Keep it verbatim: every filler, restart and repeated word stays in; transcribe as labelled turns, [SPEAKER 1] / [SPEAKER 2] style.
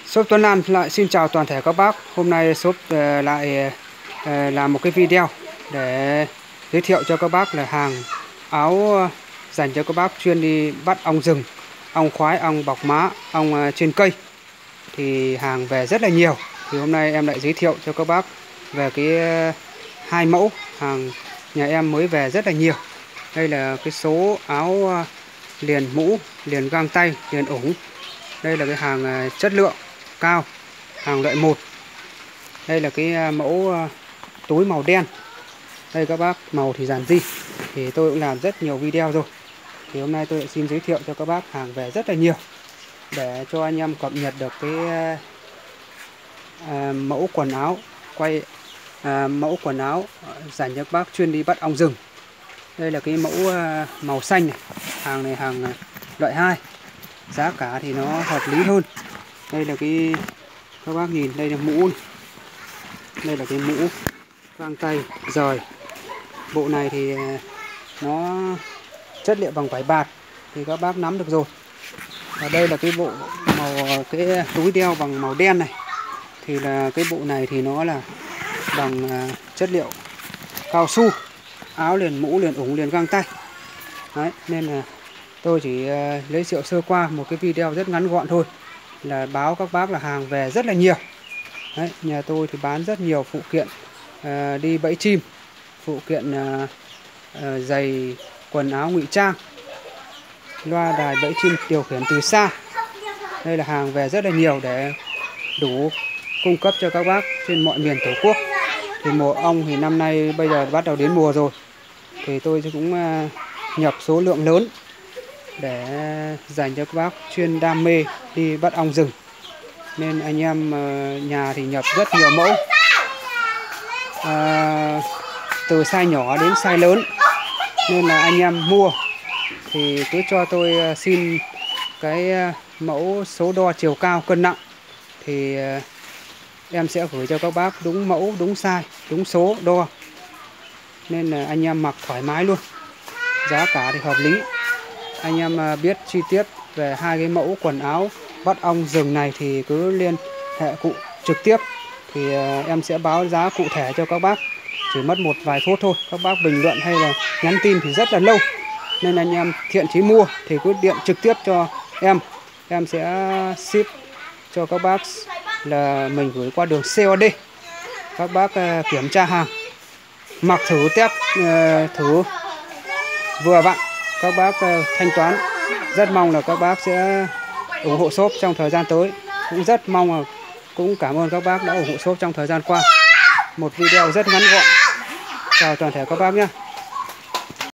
[SPEAKER 1] Shop Tuấn An lại xin chào toàn thể các bác. Hôm nay shop lại làm một cái video để giới thiệu cho các bác là hàng áo dành cho các bác chuyên đi bắt ong rừng, ong khoái, ong bọc má, ong trên cây. Thì hàng về rất là nhiều. Thì hôm nay em lại giới thiệu cho các bác về cái hai mẫu hàng nhà em mới về rất là nhiều. Đây là cái số áo liền mũ, liền găng tay, liền ủng. Đây là cái hàng chất lượng cao, hàng loại một. Đây là cái mẫu túi màu đen. Đây các bác, màu thì giản dị. Thì tôi cũng làm rất nhiều video rồi. Thì hôm nay tôi xin giới thiệu cho các bác hàng về rất là nhiều, để cho anh em cập nhật được cái à, mẫu quần áo quay à, mẫu quần áo dành cho các bác chuyên đi bắt ong rừng. Đây là cái mẫu à, màu xanh này. Hàng này hàng loại hai. Giá cả thì nó hợp lý hơn. Đây là cái, các bác nhìn, đây là mũ này. Đây là cái mũ găng tay rời. Bộ này thì nó chất liệu bằng vải bạt, thì các bác nắm được rồi. Và đây là cái bộ màu, cái túi đeo bằng màu đen này. Thì là cái bộ này thì nó là bằng chất liệu cao su. Áo liền mũ, liền ủng, liền găng tay. Đấy, nên là tôi chỉ lấy rượu sơ qua một cái video rất ngắn gọn thôi, là báo các bác là hàng về rất là nhiều. Đấy, nhà tôi thì bán rất nhiều phụ kiện à, đi bẫy chim, phụ kiện à, à, giày, quần áo ngụy trang, loa đài bẫy chim điều khiển từ xa. Đây là hàng về rất là nhiều để đủ cung cấp cho các bác trên mọi miền Tổ quốc. Thì mùa ong thì năm nay bây giờ bắt đầu đến mùa rồi, thì tôi cũng à, nhập số lượng lớn để dành cho các bác chuyên đam mê đi bắt ong rừng. Nên anh em nhà thì nhập rất nhiều mẫu, à, từ size nhỏ đến size lớn. Nên là anh em mua thì cứ cho tôi xin cái mẫu số đo chiều cao cân nặng, thì em sẽ gửi cho các bác đúng mẫu, đúng size, đúng số đo. Nên là anh em mặc thoải mái luôn. Giá cả thì hợp lý. Anh em biết chi tiết về hai cái mẫu quần áo bắt ong rừng này thì cứ liên hệ cụ trực tiếp, thì em sẽ báo giá cụ thể cho các bác. Chỉ mất một vài phút thôi. Các bác bình luận hay là nhắn tin thì rất là lâu. Nên anh em thiện chí mua thì cứ điện trực tiếp cho em. Em sẽ ship cho các bác là mình gửi qua đường xê o đê. Các bác kiểm tra hàng, mặc thử, test thử vừa vặn, các bác thanh toán. Rất mong là các bác sẽ ủng hộ shop trong thời gian tới. Cũng rất mong là cũng cảm ơn các bác đã ủng hộ shop trong thời gian qua. Một video rất ngắn gọn. Chào toàn thể các bác nhé.